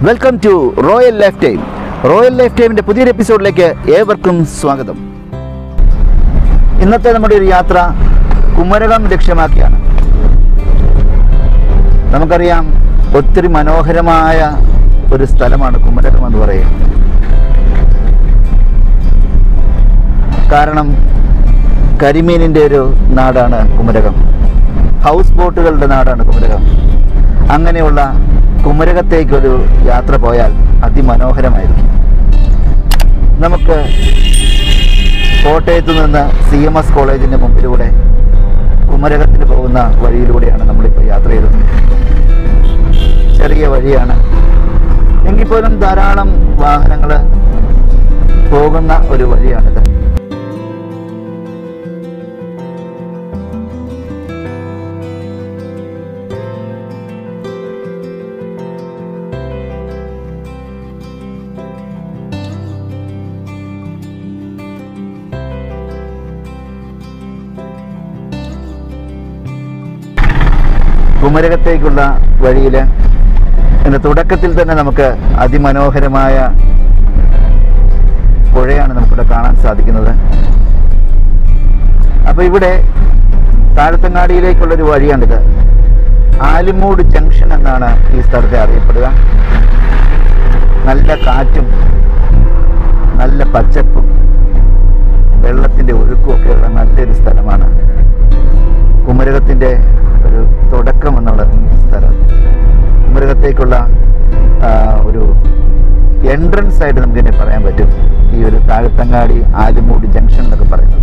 Welcome to royal life time. Royal life ടൈമിൻ്റെ പുതിയൊരു എപ്പിസോഡിലേക്ക് ഏവർക്കും സ്വാഗതം. ഇന്നത്തെ നമ്മുടെ ഒരു യാത്ര കുമരകം ലക്ഷ്യമാക്കിയാണ്. നമുക്കറിയാം, ഒത്തിരി മനോഹരമായ ഒരു സ്ഥലമാണ് കുമരകം എന്ന് പറയുന്നത്. കാരണം കരിമീനിൻ്റെ ഒരു നാടാണ് കുമരകം, ഹൗസ് ബോട്ടുകളുടെ നാടാണ് കുമരകം. അങ്ങനെയുള്ള കുമരകത്തേക്കൊരു യാത്ര പോയാൽ അതിമനോഹരമായിരിക്കും. നമുക്ക് കോട്ടയത്ത് നിന്ന് CMS കോളേജിൻ്റെ മുമ്പിലൂടെ കുമരകത്തിന് പോകുന്ന വഴിയിലൂടെയാണ് നമ്മളിപ്പോൾ യാത്ര ചെയ്തത്. ചെറിയ വഴിയാണ്, എങ്കിൽ പോലും ധാരാളം വാഹനങ്ങൾ പോകുന്ന ഒരു വഴിയാണിത്. കുമരകത്തേക്കുള്ള വഴിയിൽ എൻ്റെ തുടക്കത്തിൽ തന്നെ നമുക്ക് അതിമനോഹരമായ പുഴയാണ് നമുക്കിവിടെ കാണാൻ സാധിക്കുന്നത്. അപ്പോൾ ഇവിടെ താഴത്തങ്ങാടിയിലേക്കുള്ളൊരു വഴിയാണിത്. ആലിമൂട് ജംഗ്ഷൻ എന്നാണ് ഈ സ്ഥലത്തെ അറിയപ്പെടുക. നല്ല കാറ്റും നല്ല പച്ചപ്പും വെള്ളത്തിൻ്റെ ഒഴുക്കും ഒക്കെയുള്ള നല്ലൊരു സ്ഥലമാണ് കുമരകത്തിൻ്റെ ഒരു തുടക്കം എന്നുള്ള സ്ഥലം. കുമരകത്തേക്കുള്ള ഒരു എൻട്രൻസ് ആയിട്ട് നമുക്ക് തന്നെ പറയാൻ പറ്റും ഈ ഒരു താഴത്തങ്ങാടി ആലിമൂട് ജംഗ്ഷൻ എന്നൊക്കെ പറയുന്നത്.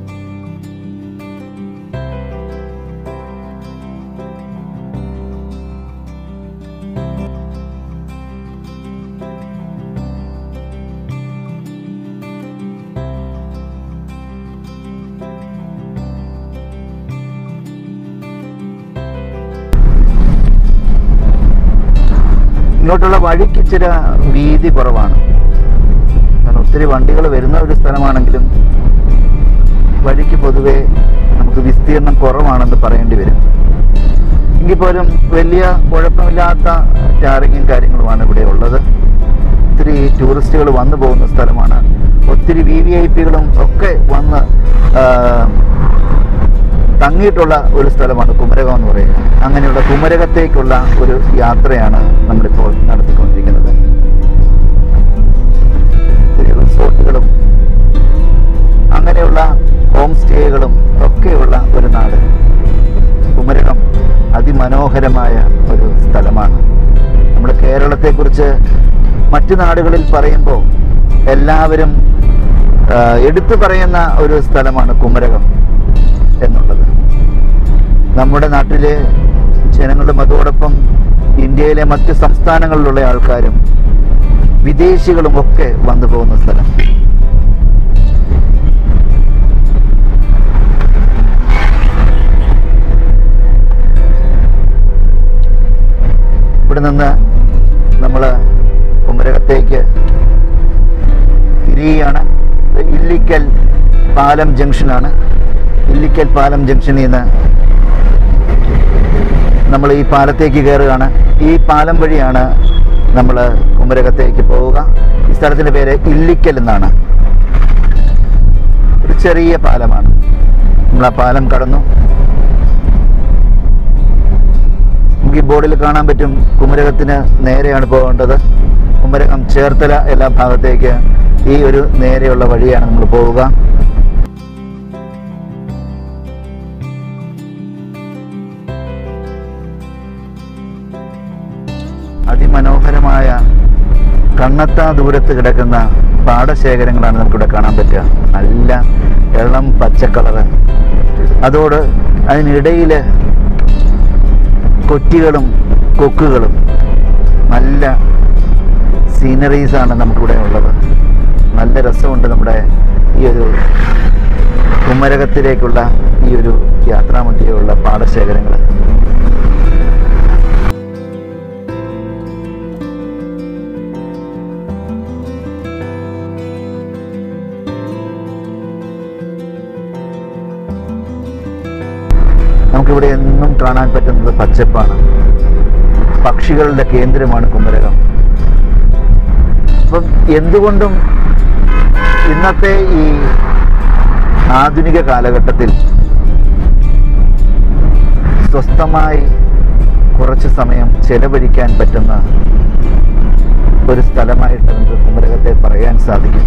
ഇങ്ങോട്ടുള്ള വഴിക്ക് ഇച്ചിരി വീതി കുറവാണ്. കാരണം ഒത്തിരി വണ്ടികൾ വരുന്ന ഒരു സ്ഥലമാണെങ്കിലും വഴിക്ക് പൊതുവെ നമുക്ക് വിസ്തീർണം കുറവാണെന്ന് പറയേണ്ടി വരും. എങ്കിൽ പോലും വലിയ കുഴപ്പമില്ലാത്ത ടാറിങ്ങും കാര്യങ്ങളുമാണ് ഇവിടെ ഉള്ളത്. ഒത്തിരി ടൂറിസ്റ്റുകൾ വന്നു പോകുന്ന സ്ഥലമാണ്. ഒത്തിരി VVIPകളും ഒക്കെ വന്ന് തങ്ങിയിട്ടുള്ള ഒരു സ്ഥലമാണ് കുമരകം എന്ന് പറയുന്നത്. അങ്ങനെയുള്ള കുമരകത്തേക്കുള്ള ഒരു യാത്രയാണ് നമ്മളിപ്പോൾ നടത്തിക്കൊണ്ടിരിക്കുന്നത്. റിസോർട്ടുകളും അങ്ങനെയുള്ള ഹോം സ്റ്റേകളും ഒക്കെയുള്ള ഒരു നാട് കുമരകം. അതിമനോഹരമായ ഒരു സ്ഥലമാണ്. നമ്മുടെ കേരളത്തെക്കുറിച്ച് മറ്റു നാടുകളിൽ പറയുമ്പോൾ എല്ലാവരും എടുത്തു പറയുന്ന ഒരു സ്ഥലമാണ് കുമരകം എന്നുള്ളത്. നമ്മുടെ നാട്ടിലെ ജനങ്ങളും അതോടൊപ്പം ഇന്ത്യയിലെ മറ്റ് സംസ്ഥാനങ്ങളിലുള്ള ആൾക്കാരും വിദേശികളും ഒക്കെ വന്നു പോകുന്ന സ്ഥലം. ഇവിടെ നിന്ന് നമ്മൾ കുമരകത്തേക്ക് തിരിയുകയാണ്. ഇല്ലിക്കൽ പാലം ജംഗ്ഷനാണ്. ഇല്ലിക്കൽ പാലം ജംഗ്ഷനിൽ നിന്ന് നമ്മൾ ഈ പാലത്തേക്ക് കയറുകയാണ്. ഈ പാലം വഴിയാണ് നമ്മൾ കുമരകത്തേക്ക് പോവുക. ഈ സ്ഥലത്തിൻ്റെ പേര് ഇല്ലിക്കൽ എന്നാണ്. ഒരു ചെറിയ പാലമാണ്. നമ്മൾ ആ പാലം കടന്നു. നമുക്ക് ഈ ബോർഡിൽ കാണാൻ പറ്റും കുമരകത്തിന് നേരെയാണ് പോകേണ്ടത്. കുമരകം, ചേർത്തല എല്ലാ ഭാഗത്തേക്ക് ഈ ഒരു നേരെയുള്ള വഴിയാണ് നമ്മൾ പോവുക. അതിമനോഹരമായ കണ്ണെത്താ ദൂരത്ത് കിടക്കുന്ന പാടശേഖരങ്ങളാണ് നമുക്കിവിടെ കാണാൻ പറ്റുക. നല്ല ഇളം പച്ചക്കളറ്, അതോട് അതിനിടയിൽ കൊറ്റികളും കൊക്കുകളും നല്ല സീനറീസാണ് നമുക്കിവിടെ ഉള്ളത്. നല്ല രസമുണ്ട് നമ്മുടെ ഈ ഒരു കുമരകത്തിലേക്കുള്ള ഈ ഒരു യാത്രാമധ്യയുള്ള പാടശേഖരങ്ങൾ. നമുക്കിവിടെ എന്നും കാണാൻ പറ്റുന്നത് പച്ചപ്പാണ്. പക്ഷികളുടെ കേന്ദ്രമാണ് കുമരകം. അപ്പം എന്തുകൊണ്ടും ഇന്നത്തെ ഈ ആധുനിക കാലഘട്ടത്തിൽ സ്വസ്ഥമായി കുറച്ച് സമയം ചെലവഴിക്കാൻ പറ്റുന്ന ഒരു സ്ഥലമായിട്ട് നമുക്ക് കുമരകത്തെ പറയാൻ സാധിക്കും.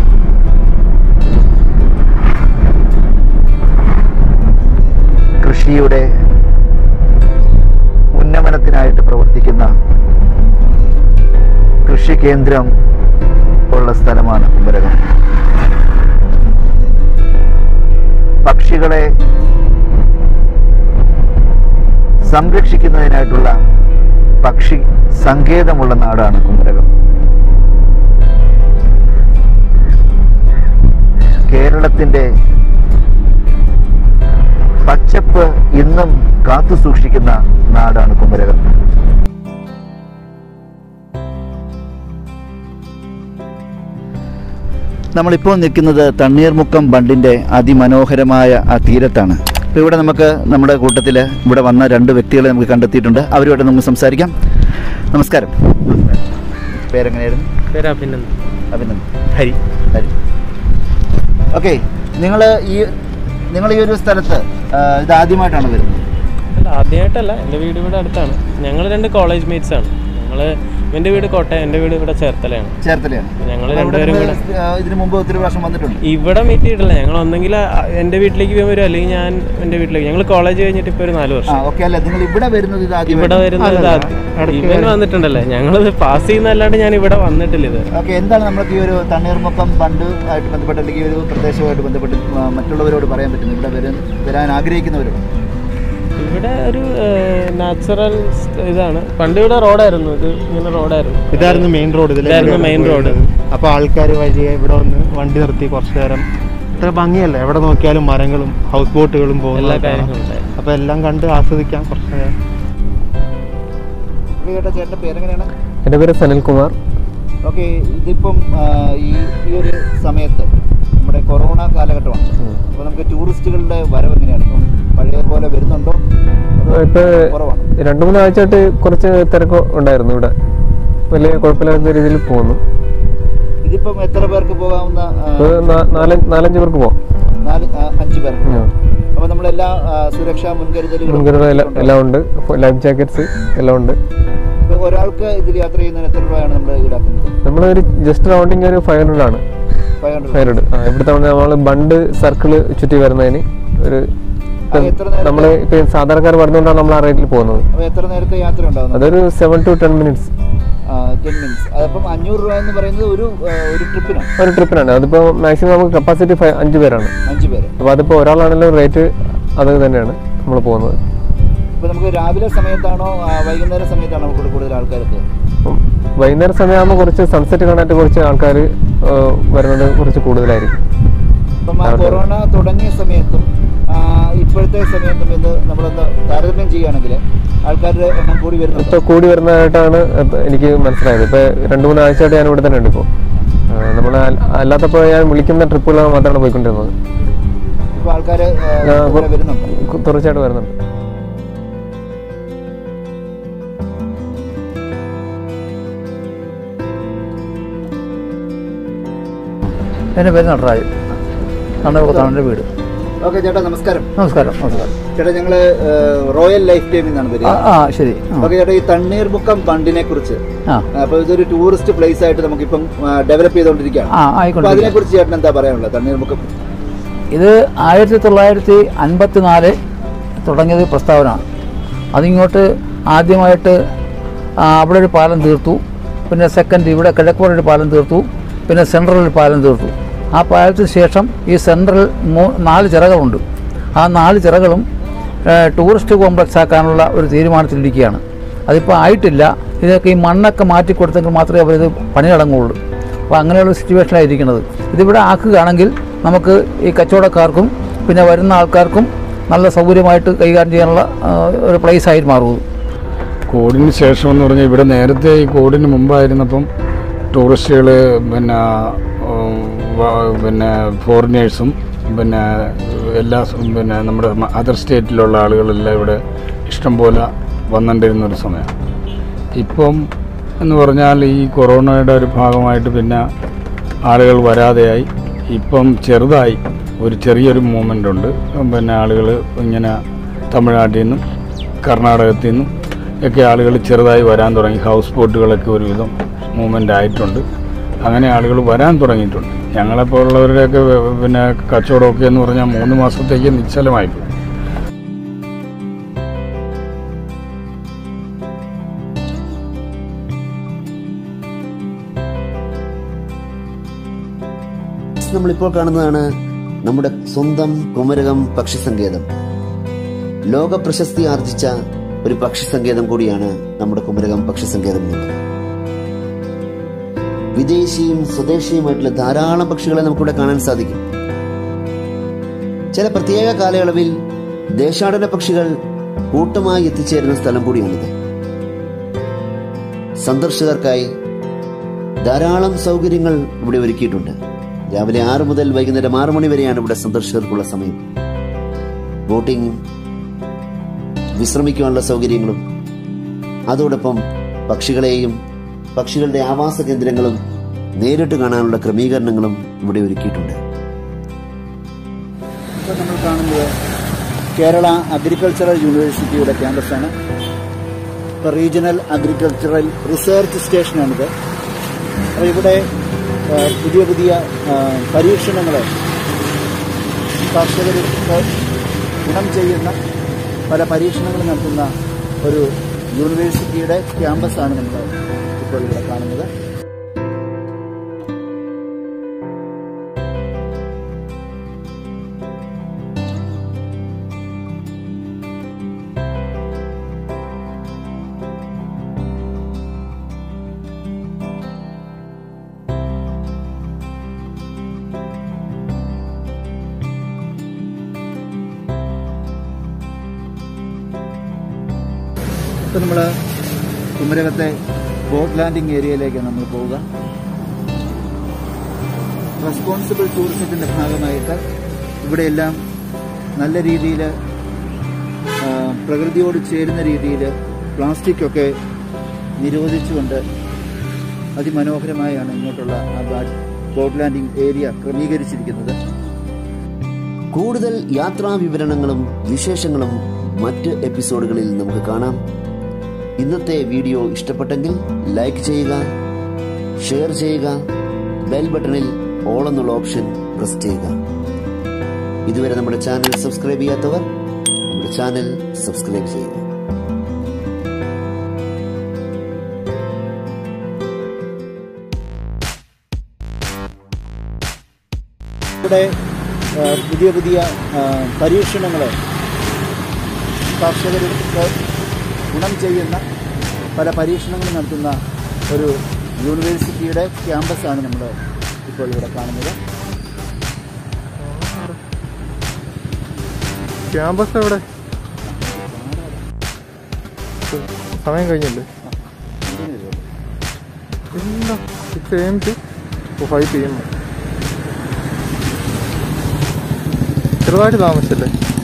കൃഷിയുടെ ഉന്നമനത്തിനായിട്ട് പ്രവർത്തിക്കുന്ന കൃഷി കേന്ദ്രം ഉള്ള സ്ഥലമാണ് കുമരകം. പക്ഷികളെ സംരക്ഷിക്കുന്നതിനായിട്ടുള്ള പക്ഷി സങ്കേതമുള്ള നാടാണ് കുമരകം. കേരളത്തിൻ്റെ പച്ചപ്പ് ഇന്നും കാത്തു സൂക്ഷിക്കുന്ന നാടാണ് കുമരകം. നമ്മളിപ്പോൾ നിൽക്കുന്നത് തണ്ണീർമുക്കം ബണ്ടിൻ്റെ അതിമനോഹരമായ ആ തീരത്താണ്. അപ്പോൾ ഇവിടെ നമുക്ക് നമ്മുടെ കൂട്ടത്തിൽ ഇവിടെ വന്ന 2 വ്യക്തികളെ നമുക്ക് കണ്ടെത്തിയിട്ടുണ്ട്. അവരുമായിട്ട് നമുക്ക് സംസാരിക്കാം. നമസ്കാരം. പേരെങ്ങനെയായിരുന്നു? പേര് അഭിനന്ദൻ. അഭിനന്ദൻ. ഹരി. ഓക്കെ, നിങ്ങൾ ഈ ഒരു സ്ഥലത്ത് ഇത് ആദ്യമായിട്ടാണ് വരുന്നത്? അല്ല, ആദ്യമായിട്ടല്ല. എൻ്റെ വീട് ഇവിടെ അടുത്താണ്. ഞങ്ങൾ 2 കോളേജ് മേറ്റ്സ് ആണ്. എൻ്റെ വീട് കോട്ടയം, എൻ്റെ വീട് ഇവിടെ ചേർത്തലയാണ്. ഞങ്ങൾ രണ്ടുപേരും ഇതിനു മുമ്പ് ഒത്തിരി പ്രാവശ്യം വന്നിട്ടുണ്ട്. ഇവിടെ മീറ്റ് ചെയ്തിട്ടില്ല. ഞങ്ങൾ ഒന്നെങ്കിൽ എൻ്റെ വീട്ടിലേക്ക് വരും, അല്ലെങ്കിൽ ഞാൻ എൻ്റെ വീട്ടിലേക്ക്. ഞങ്ങൾ കോളേജ് കഴിഞ്ഞിട്ട് ഇപ്പോൾ ഒരു 4 വർഷം. ഇവിടെ വരുന്നത് ഇവൻ വന്നിട്ടുണ്ടല്ലേ? ഞങ്ങളത് പാസ് ചെയ്യുന്നതല്ലാണ്ട് ഞാൻ ഇവിടെ വന്നിട്ടില്ല. ഇത് എന്താണ് നമുക്ക് ഈ ഒരു തണ്ണീർമുക്കം ബണ്ട് ആയിട്ട് ബന്ധപ്പെട്ട് അല്ലെങ്കിൽ ഈ ഒരു പ്രദേശവുമായിട്ട് ബന്ധപ്പെട്ട് മറ്റുള്ളവരോട് പറയാൻ പറ്റുന്നത്? ഇവിടെ വരാൻ ആഗ്രഹിക്കുന്നവരോട്? ഇവിടെ ഒരു നാച്ചുറൽ ഇതാണ്. പണ്ട് ഇവിടെ റോഡായിരുന്നു, ഇത് ഇങ്ങനെ റോഡായിരുന്നു. ഇതായിരുന്നു മെയിൻ റോഡ്. ഇതായിരുന്നു മെയിൻ റോഡ്. അപ്പോൾ ആൾക്കാർ വഴിയെ ഇവിടെ വന്ന് വണ്ടി നിർത്തി കുറച്ചു നേരം. ഇത്ര ഭംഗിയല്ല, എവിടെ നോക്കിയാലും മരങ്ങളും ഹൗസ് ബോട്ടുകളും പോകുന്ന എല്ലാ കാര്യങ്ങളും. അപ്പോൾ എല്ലാം കണ്ട് ആസ്വദിക്കാം കുറച്ചു നേരം. ചേട്ടൻ്റെ പേരെങ്ങനെയാണ്? എൻ്റെ പേര് സനിൽകുമാർ. ഓക്കെ, ഇതിപ്പം ഈ ഒരു സമയത്ത് നമ്മുടെ കൊറോണ കാലഘട്ടമാണ്. അപ്പോൾ നമുക്ക് ടൂറിസ്റ്റുകളുടെ വരവ് എങ്ങനെയാണ്? ഇപ്പം പഴയ പോലെ വരുന്നുണ്ടോ? ഇപ്പോൾ 2-3 ആഴ്ചയായിട്ട് കുറച്ച് തിരക്ക് ഉണ്ടായിരുന്നു. ഇവിടെ വലിയ കുഴപ്പമില്ലാത്ത രീതിയിൽ പോകുന്നു. ഇതിപ്പം എത്ര പേർക്ക് പോകാവുന്ന? 4-5 പേർക്ക് പോകാം. 5 പേർക്ക്. അപ്പോൾ നമ്മളെല്ലാ സുരക്ഷാ മുൻകരുതലുകളും എല്ലാം ഉണ്ട്. ലൈഫ് ജാക്കറ്റ്സ് എല്ലാം ഉണ്ട്. ഒരാൾക്ക് ഇതിൽ യാത്ര ചെയ്യുന്നതിന് എത്ര രൂപയാണ് നമ്മൾ ഈടാക്കുന്നത്? നമ്മളൊരു ജസ്റ്റ് റൗണ്ടിങ് ഒരു 500 ആണ്. 500. ഇവിടുത്തെ നമ്മൾ ബണ്ട് സർക്കിള് ചുറ്റി വരുന്നതിന് ഒരു നമ്മൾ ഇപ്പൊ സാധാരണക്കാർ വരുന്നതുകൊണ്ടാണ് നമ്മൾ ആ റേറ്റിൽ പോകുന്നത്. എത്ര നേരത്തെ യാത്ര ഉണ്ടാവും? അതൊരു 7 to 10 minutes. 10 minutes. അതപ്പം 500 രൂപ എന്ന് പറയുന്നത് ഒരു ട്രിപ്പിനാണ്. അതിപ്പോ മാക്സിമം നമുക്ക് കപ്പാസിറ്റി 5 പേരാണ്. 5 പേര്. അപ്പൊ അതിപ്പോ ഒരാളാണെങ്കിലും റേറ്റ് അത് തന്നെയാണ് നമ്മൾ പോകുന്നത്. ഇപ്പൊ നമുക്ക് രാവിലെ സമയത്താണോ വൈകുന്നേര സമയത്താണോ നമുക്ക് കൂടുതൽ ആൾക്കാർക്ക്? വൈകുന്നേര സമയമാകുമ്പോൾ കുറച്ച് സൺസെറ്റ് കാണാനായിട്ട് കുറച്ച് ആൾക്കാർ വരുന്നത് കുറച്ച് കൂടുതലായിരിക്കും. ഇപ്പം കൊറോണ തുടങ്ങിയ സമയത്തും ഇപ്പോഴത്തെ സമയത്തും ഇത് നമ്മളൊന്ന് താരതമ്യം ചെയ്യുകയാണെങ്കിൽ ആൾക്കാരുടെ എണ്ണം കൂടി വരുന്നത്? ഇപ്പോൾ കൂടി വരുന്നതായിട്ടാണ് എനിക്ക് മനസ്സിലായത്. ഇപ്പോൾ 2-3 ആഴ്ചയായിട്ട് ഞാൻ ഇവിടെ തന്നെ ഉണ്ട്. ഇപ്പോൾ നമ്മൾ അല്ലാത്തപ്പോൾ ഞാൻ വിളിക്കുന്ന ട്രിപ്പുകൾ മാത്രമാണ് പോയിക്കൊണ്ടിരുന്നത്. ഇപ്പോൾ ആൾക്കാർ തീർച്ചയായിട്ടും വരുന്നുണ്ട്. എൻ്റെ പേര് നടരാജ്. തണ്ണീർമുക്കത്താണ് വീട്. ഓക്കെ ചേട്ടാ, നമസ്കാരം. നമസ്കാരം. ചേട്ടാ, ഞങ്ങൾ റോയൽ ലൈഫ് ടൈമിൽ നിന്നാണ് വരിക. ശരി. ഓക്കെ ചേട്ടാ, ഈ തണ്ണീർമുക്കം ബണ്ടിനെ കുറിച്ച് അപ്പോൾ ഇതൊരു ടൂറിസ്റ്റ് പ്ലേസ് ആയിട്ട് നമുക്കിപ്പം ഡെവലപ്പ് ചെയ്തുകൊണ്ടിരിക്കുകയാണ്. അപ്പോൾ അതിനെക്കുറിച്ച് ചേട്ടൻ എന്താ പറയാനുള്ളത്? തണ്ണീർമുക്കം ഇത് 1954 തുടങ്ങിയത് പ്രസ്താവന. അതിങ്ങോട്ട് ആദ്യമായിട്ട് അവിടെ ഒരു പാലം തീർത്തു. പിന്നെ സെക്കൻഡ് ഇവിടെ കിഴക്കോടൊരു പാലം തീർത്തു. പിന്നെ സെൻട്രൽ ഒരു പാലം തീർത്തു. ആ പാലത്തിന് ശേഷം ഈ സെൻട്രൽ 4 ചിറകളുണ്ട്. ആ 4 ചിറകളും ടൂറിസ്റ്റ് കോംപ്ലക്സ് ആക്കാനുള്ള ഒരു തീരുമാനത്തിലിരിക്കുകയാണ്. അതിപ്പോൾ ആയിട്ടില്ല. ഇതൊക്കെ ഈ മണ്ണൊക്കെ മാറ്റി കൊടുത്തെങ്കിൽ മാത്രമേ അവരിത് പണി തുടങ്ങുള്ളൂ. അപ്പോൾ അങ്ങനെയുള്ള സിറ്റുവേഷനായിരിക്കുന്നത്. ഇതിവിടെ ആക്കുകയാണെങ്കിൽ നമുക്ക് ഈ കച്ചവടക്കാർക്കും പിന്നെ വരുന്ന ആൾക്കാർക്കും നല്ല സൗകര്യമായിട്ട് കൈകാര്യം ചെയ്യാനുള്ള ഒരു പ്ലേസ് ആയിട്ട് മാറും. കോവിഡിന് ശേഷം എന്ന് പറഞ്ഞാൽ ഇവിടെ നേരത്തെ ഈ കോവിഡിന് മുമ്പായിരുന്നപ്പം ടൂറിസ്റ്റുകൾ പിന്നെ ഫോറിനേഴ്സും പിന്നെ പിന്നെ നമ്മുടെ അതർ സ്റ്റേറ്റിലുള്ള ആളുകളെല്ലാം ഇവിടെ ഇഷ്ടംപോലെ വന്നുകൊണ്ടിരുന്നൊരു സമയം. ഇപ്പം എന്ന് പറഞ്ഞാൽ ഈ കൊറോണയുടെ ഒരു ഭാഗമായിട്ട് പിന്നെ ആളുകൾ വരാതെയായി. ഇപ്പം ചെറുതായി ഒരു ചെറിയൊരു മൂവ്മെൻ്റ് ഉണ്ട്. പിന്നെ ആളുകൾ ഇങ്ങനെ തമിഴ്നാട്ടിൽ നിന്നും കർണാടകത്തിൽ നിന്നും ഒക്കെ ആളുകൾ ചെറുതായി വരാൻ തുടങ്ങി. ഹൗസ് ബോട്ടുകളൊക്കെ ഒരുവിധം മൂവ്മെൻ്റ് ആയിട്ടുണ്ട്. അങ്ങനെ ആളുകൾ വരാൻ തുടങ്ങിയിട്ടുണ്ട്. ഞങ്ങളെപ്പോലുള്ളവരുടെയൊക്കെ പിന്നെ കച്ചവടമൊക്കെ എന്ന് പറഞ്ഞാൽ 3 മാസത്തേക്ക് നിശ്ചലമായിപ്പോയി. നമ്മളിപ്പോൾ കാണുന്നതാണ് നമ്മുടെ സ്വന്തം കുമരകം പക്ഷി സങ്കേതം. ലോക പ്രശസ്തി ആർജിച്ച ഒരു പക്ഷി സങ്കേതം കൂടിയാണ് നമ്മുടെ കുമരകം പക്ഷി സങ്കേതം എന്നുള്ളത്. വിദേശിയും സ്വദേശിയുമായിട്ടുള്ള ധാരാളം പക്ഷികളെ നമുക്കിവിടെ കാണാൻ സാധിക്കും. ചില പ്രത്യേക കാലയളവിൽ ദേശാടന പക്ഷികൾ കൂട്ടമായി എത്തിച്ചേരുന്ന സ്ഥലം കൂടിയാണിത്. സന്ദർശകർക്കായി ധാരാളം സൗകര്യങ്ങൾ ഇവിടെ ഒരുക്കിയിട്ടുണ്ട്. രാവിലെ 6 മുതൽ വൈകുന്നേരം 6 മണി വരെയാണ് ഇവിടെ സന്ദർശകർക്കുള്ള സമയം. ബോട്ടിങ്ങും വിശ്രമിക്കാനുള്ള സൗകര്യങ്ങളും അതോടൊപ്പം പക്ഷികളെയും പക്ഷികളുടെ ആവാസ കേന്ദ്രങ്ങളും നേരിട്ട് കാണാനുള്ള ക്രമീകരണങ്ങളും ഇവിടെ ഒരുക്കിയിട്ടുണ്ട്. ഇപ്പോൾ നമ്മൾ കാണുന്നത് കേരള അഗ്രികൾച്ചറൽ യൂണിവേഴ്സിറ്റിയുടെ ക്യാമ്പസാണ്. ഇപ്പോൾ റീജിയണൽ അഗ്രികൾച്ചറൽ റിസർച്ച് സ്റ്റേഷനാണിത്. അപ്പോൾ ഇവിടെ പുതിയ പുതിയ പരീക്ഷണങ്ങൾ കർഷകർക്ക് ഗുണം ചെയ്യുന്ന പല പരീക്ഷണങ്ങൾ നടത്തുന്ന ഒരു യൂണിവേഴ്സിറ്റിയുടെ ക്യാമ്പസാണ് നമ്മൾ ഇപ്പോൾ ഇവിടെ കാണുന്നത്. ഇപ്പോൾ നമ്മൾ കുമരകത്തെ ബോട്ട് ലാൻഡിംഗ് ഏരിയയിലേക്ക് നമ്മൾ പോവുക. റെസ്പോൺസിബിൾ ടൂറിസത്തിൻ്റെ ഭാഗമായിട്ട് ഇവിടെയെല്ലാം നല്ല രീതിയിൽ പ്രകൃതിയോട് ചേരുന്ന രീതിയിൽ പ്ലാസ്റ്റിക്കൊക്കെ നിരോധിച്ചുകൊണ്ട് അതിമനോഹരമായാണ് ഇങ്ങോട്ടുള്ള ആ ബോട്ട് ലാൻഡിംഗ് ഏരിയ ക്രമീകരിച്ചിരിക്കുന്നത്. കൂടുതൽ യാത്രാ വിവരണങ്ങളും വിശേഷങ്ങളും മറ്റ് എപ്പിസോഡുകളിൽ നമുക്ക് കാണാം. ഇന്നത്തെ വീഡിയോ ഇഷ്ടപ്പെട്ടെങ്കിൽ ലൈക്ക് ചെയ്യുക, ഷെയർ ചെയ്യുക, ബെൽ ബട്ടണിൽ ഓൾ എന്നുള്ള ഓപ്ഷൻ പ്രസ് ചെയ്യുക. ഇതുവരെ നമ്മുടെ ചാനൽ സബ്സ്ക്രൈബ് ചെയ്യാത്തവർ നമ്മുടെ ചാനൽ സബ്സ്ക്രൈബ് ചെയ്യുക. ഇവിടെ പുതിയ പുതിയ പരീക്ഷണങ്ങൾ കർഷകർക്ക് ഗുണം ചെയ്യുന്ന പല പരീക്ഷണങ്ങൾ നടത്തുന്ന ഒരു യൂണിവേഴ്സിറ്റിയുടെ ക്യാമ്പസാണ് നമ്മൾ ഇപ്പോൾ ഇവിടെ കാണുന്നത്. ക്യാമ്പസ് എവിടെ? സമയം കഴിഞ്ഞല്ലേ? 6 AM to 5 PM. ചെറുതായിട്ട് താമസിച്ചല്ലേ?